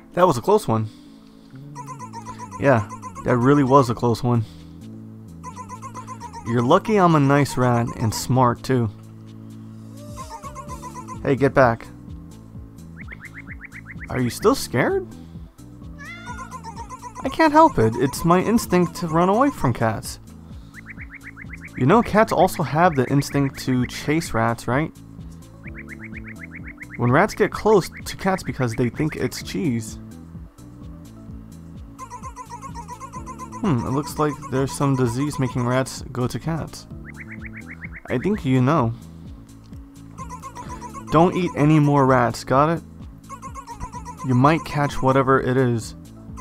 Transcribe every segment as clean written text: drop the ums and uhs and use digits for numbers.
That was a close one. Yeah, that really was a close one. You're lucky I'm a nice rat and smart too. Hey, get back. Are you still scared? I can't help it. It's my instinct to run away from cats. You know, cats also have the instinct to chase rats, right? When rats get close to cats because they think it's cheese. It looks like there's some disease making rats go to cats. I think you know. Don't eat any more rats, got it? You might catch whatever it is.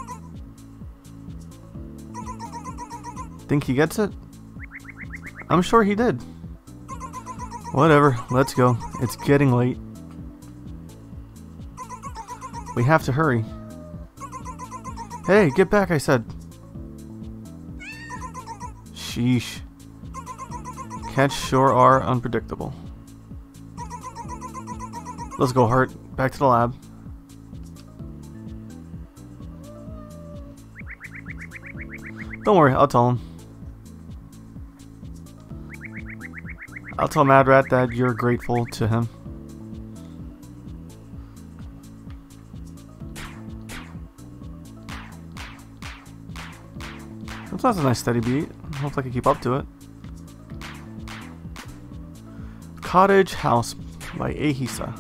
Think he gets it? I'm sure he did. Whatever, let's go. It's getting late. We have to hurry. Hey, get back, I said. Sheesh. Cats sure are unpredictable. Let's go, Hart. Back to the lab. Don't worry, I'll tell him. I'll tell Mad Rat that you're grateful to him. That's a nice steady beat. Hopefully I can keep up to it. Cottage House by Ahisa.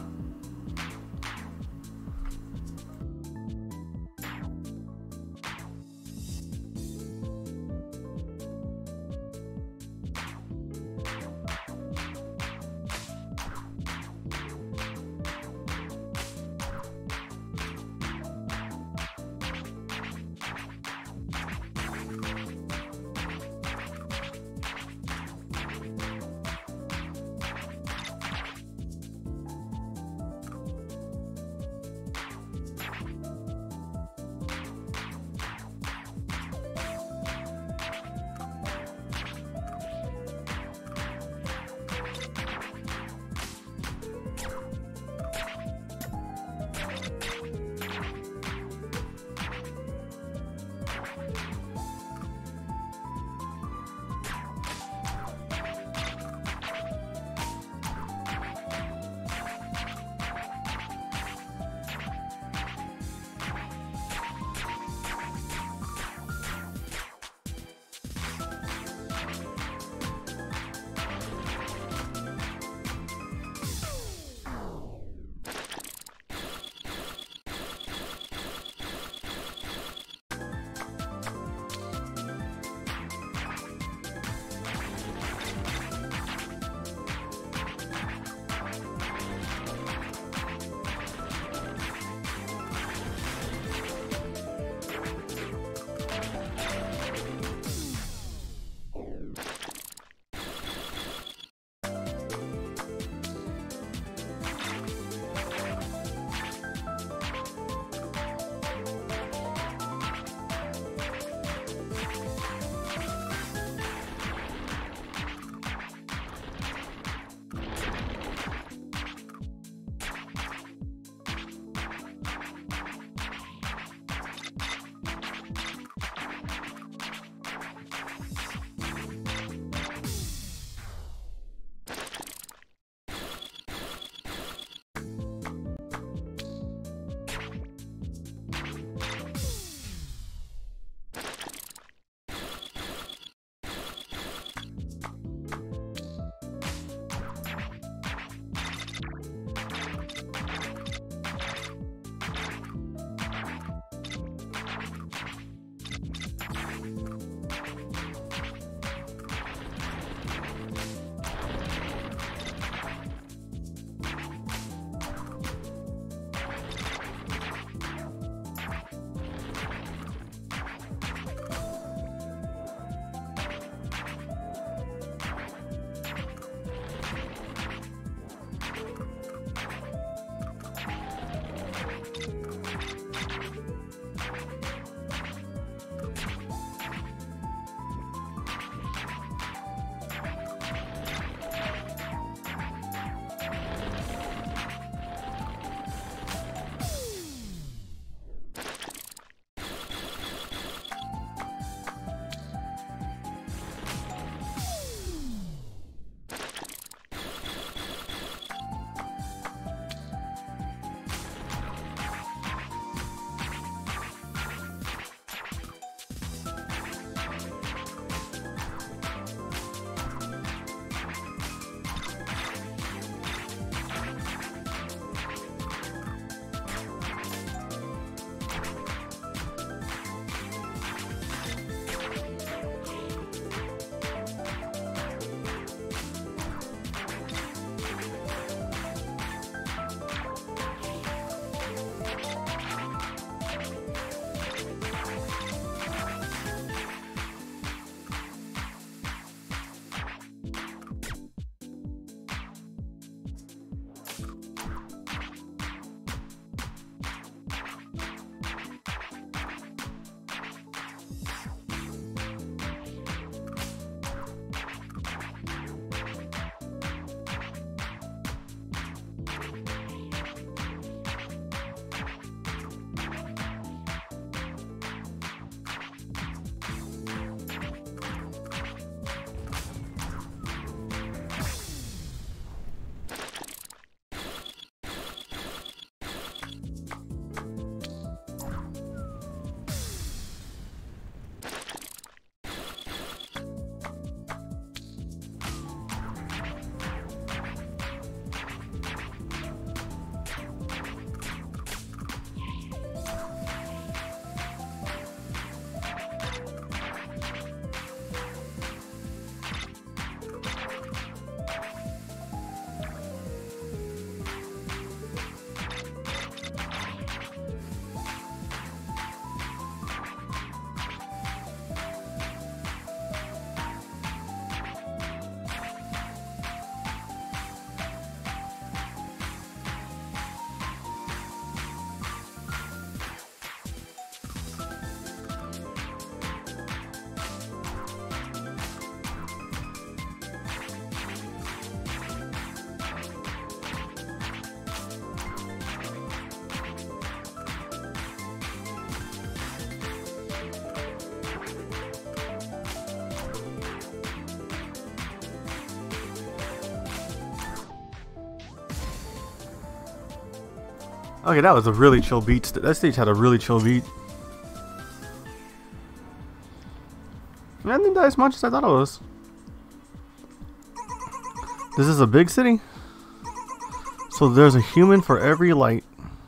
Okay, that was a really chill beat. That stage had a really chill beat. I didn't die as much as I thought it was. This is a big city. So there's a human for every light.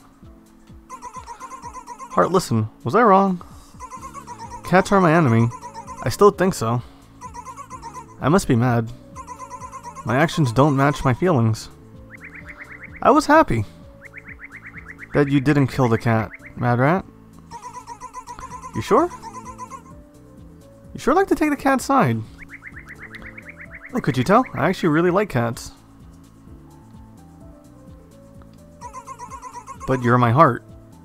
Heart, listen, was I wrong? Cats are my enemy. I still think so. I must be mad. My actions don't match my feelings. I was happy that you didn't kill the cat, Mad Rat. You sure? You sure like to take the cat's side. Oh, could you tell? I actually really like cats. But you're my heart.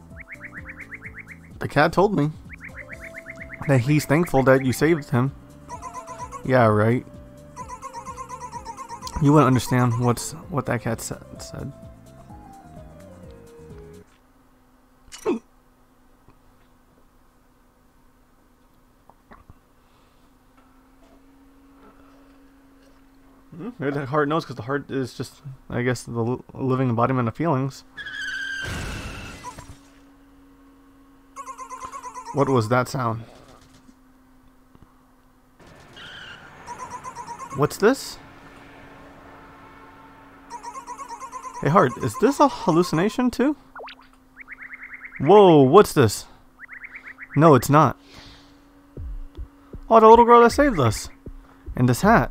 The cat told me that he's thankful that you saved him. Yeah, right. You wouldn't understand what that cat said. Maybe the heart knows because the heart is just, I guess, the living embodiment of feelings. What was that sound? What's this? Hey Heart, is this a hallucination too? Whoa, what's this? No, it's not. Oh, the little girl that saved us. And this hat.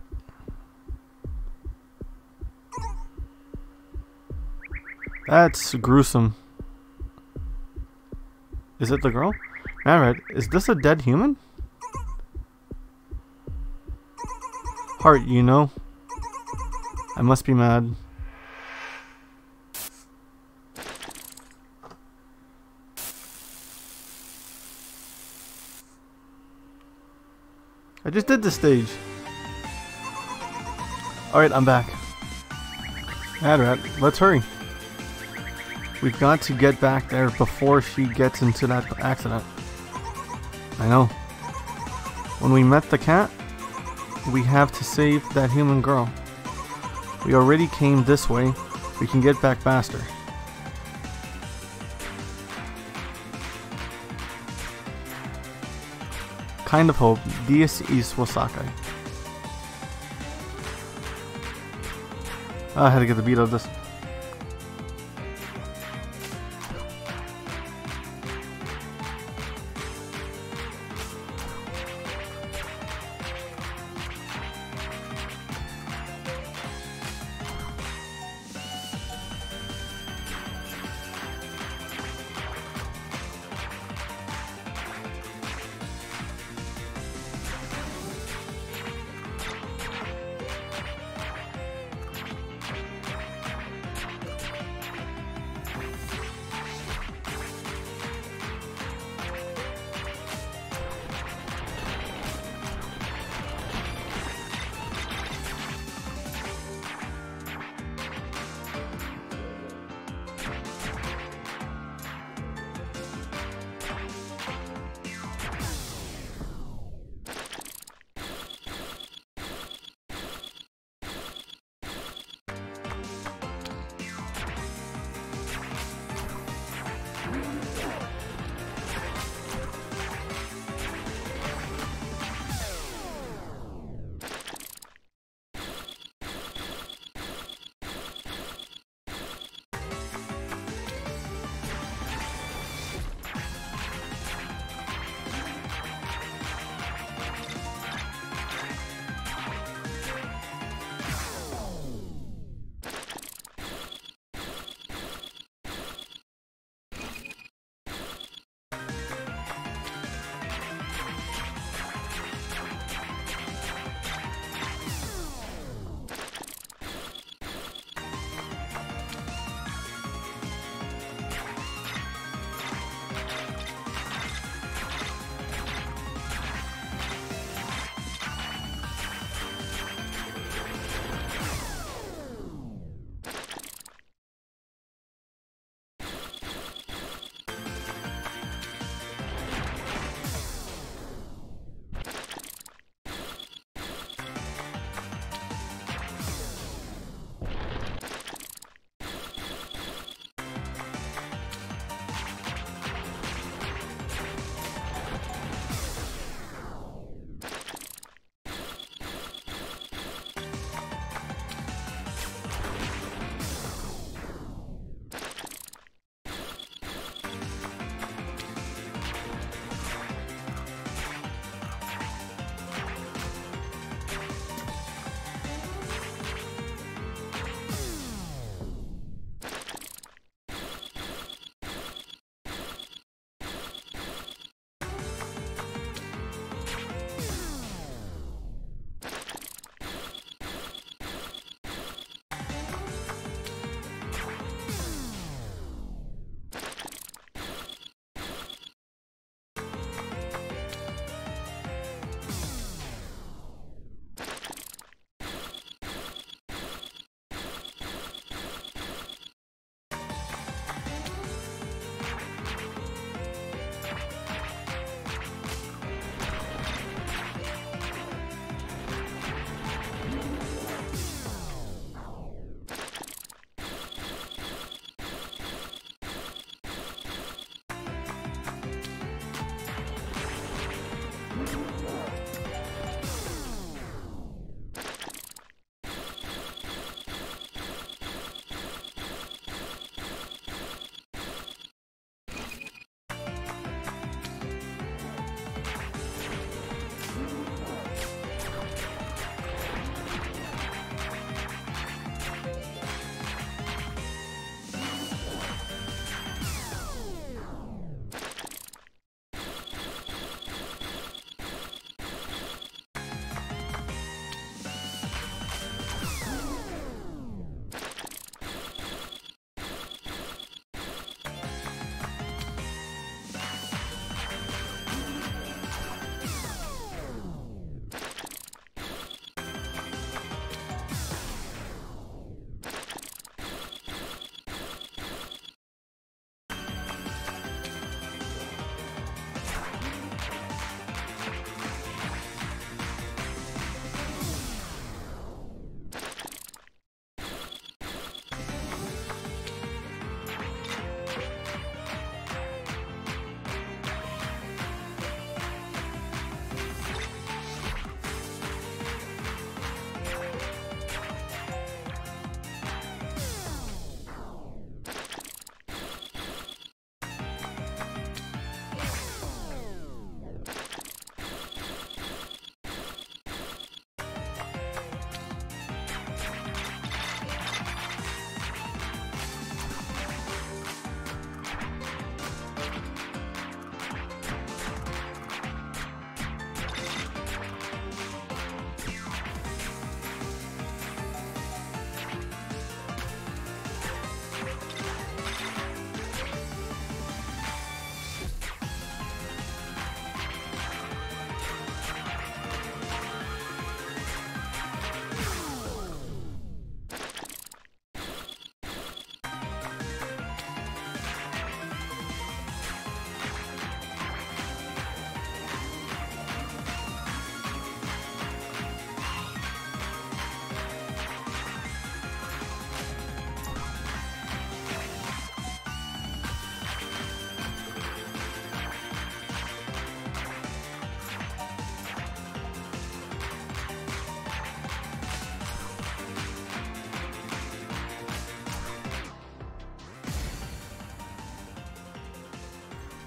That's gruesome. Is it the girl? Alright, is this a dead human? Heart, you know, I must be mad. I just did this stage. Alright, I'm back. Mad Rat, let's hurry. We've got to get back there before she gets into that accident. I know. When we met the cat, we have to save that human girl. We already came this way. We can get back faster. Kind of hope. Dies is Wasakai. I had to get the beat of this.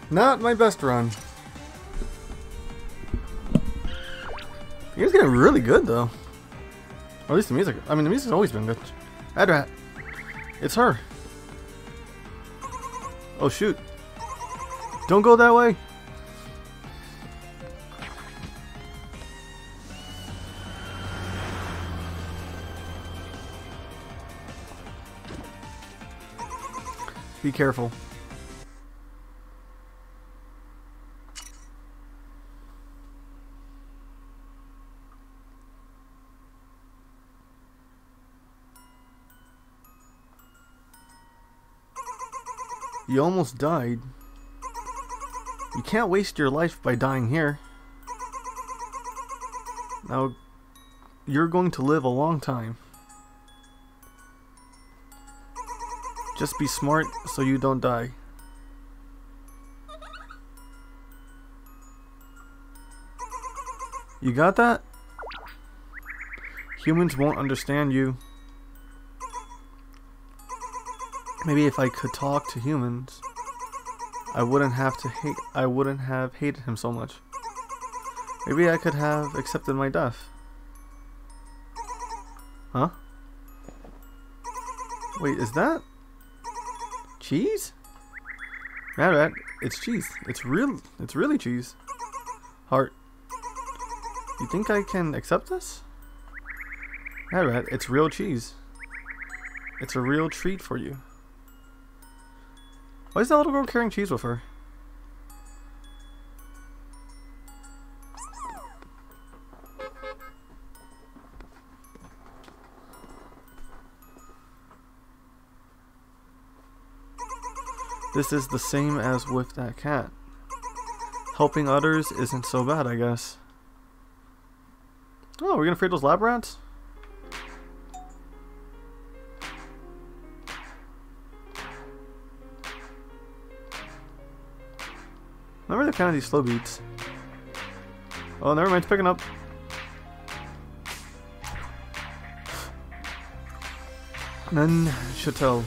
Not my best run. The game's getting really good though. Or at least the music. I mean, the music's always been good. Adrat. It's her. Oh shoot. Don't go that way. Be careful. You almost died. You can't waste your life by dying here. Now, you're going to live a long time. Just be smart so you don't die. You got that? Humans won't understand you. Maybe if I could talk to humans, I wouldn't have hated him so much. Maybe I could have accepted my death. Huh? Wait, is that cheese? Yeah, it's cheese. It's really cheese. Heart. You think I can accept this? Yeah, it's real cheese. It's a real treat for you. Why is that little girl carrying cheese with her? This is the same as with that cat. Helping others isn't so bad, I guess. Oh, we're gonna feed those lab rats? Remember the kind of these slow beats. Oh, never mind, it's picking up. Neuchatel.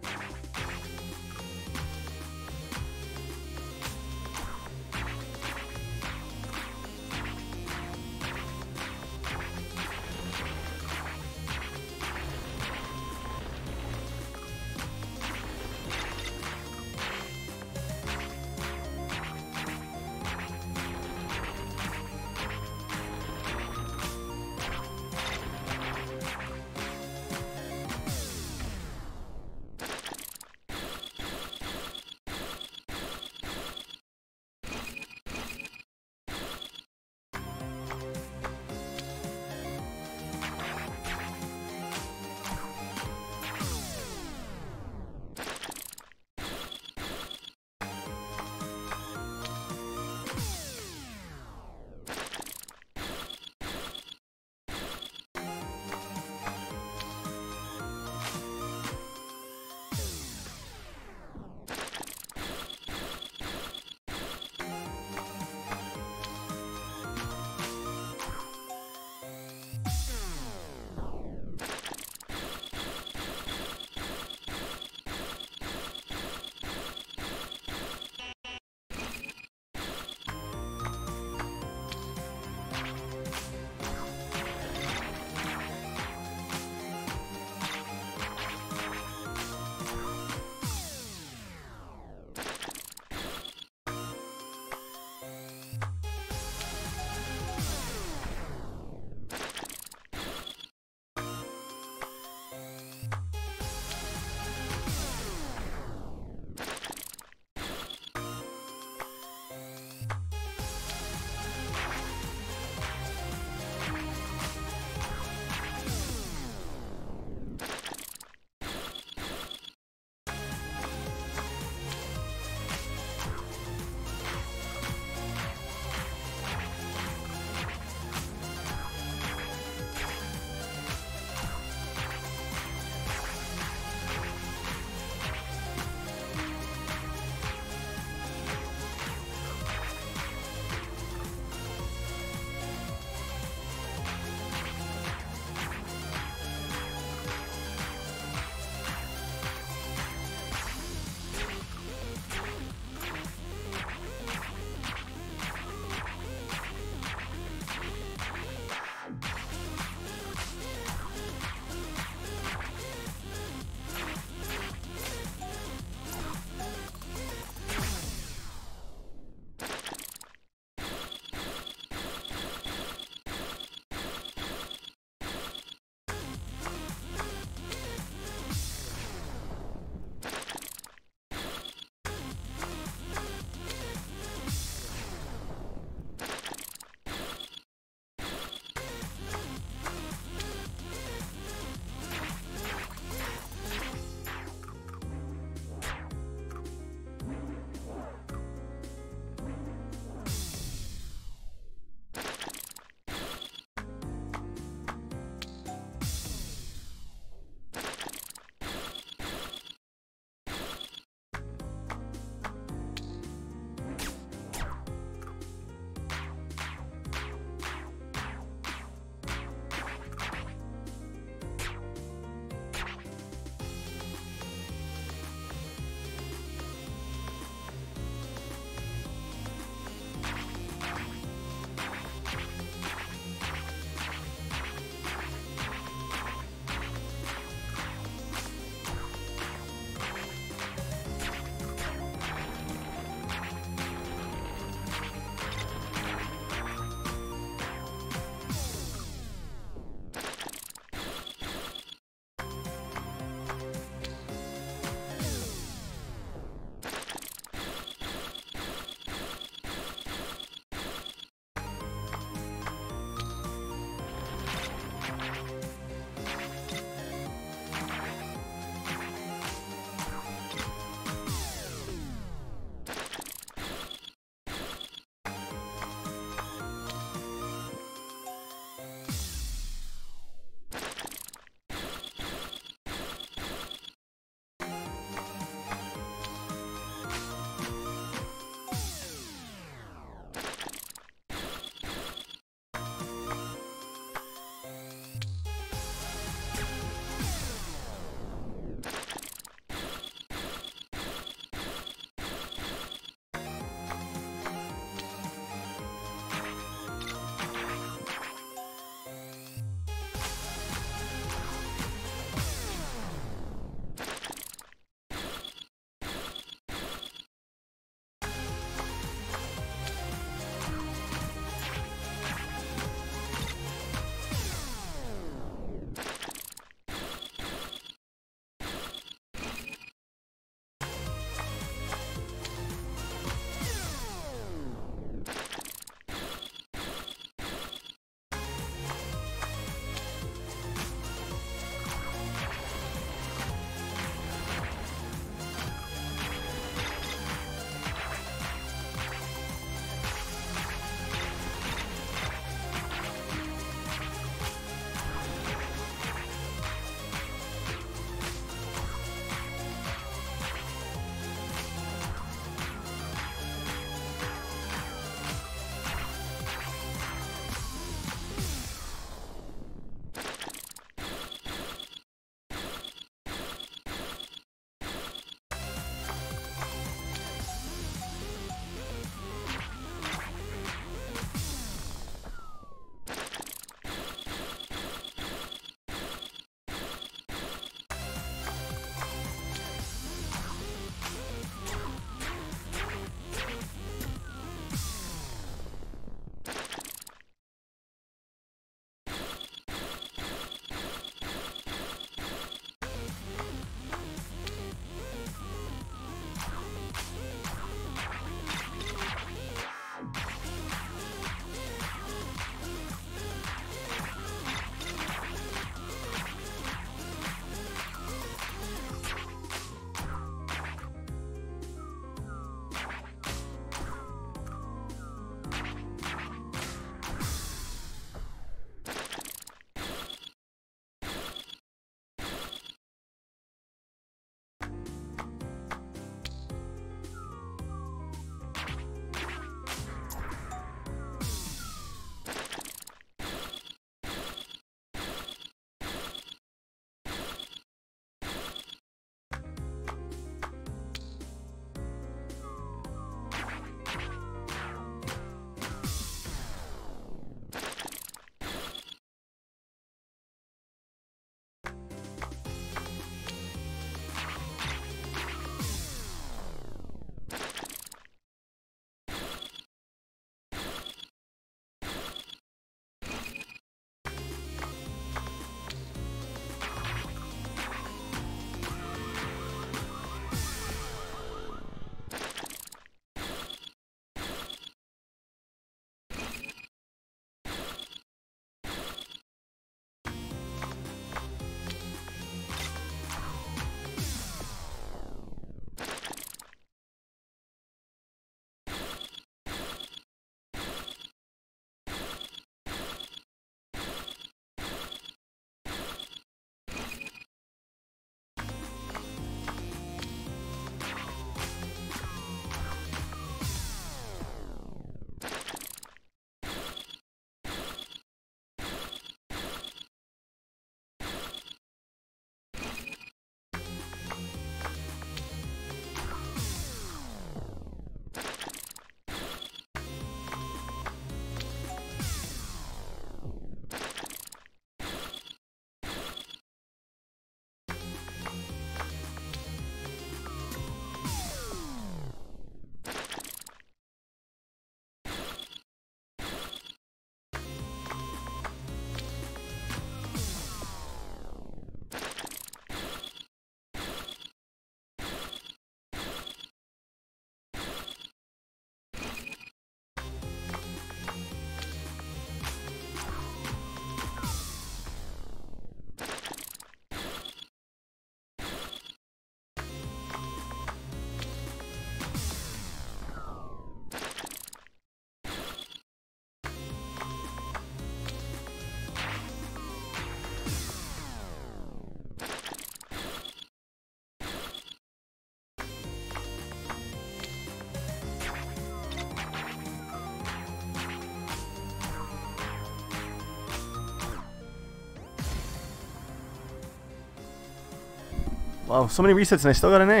Wow, so many resets and I still got an A.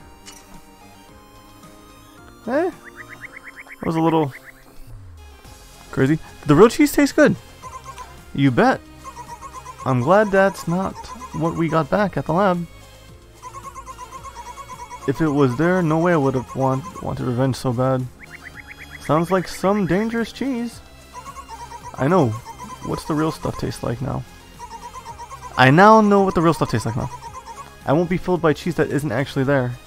Eh? That was a little crazy. The real cheese tastes good. You bet. I'm glad that's not what we got back at the lab. If it was there, no way I would have wanted revenge so bad. Sounds like some dangerous cheese. I know. What's the real stuff taste like now? I now know what the real stuff tastes like now. I won't be fooled by cheese that isn't actually there.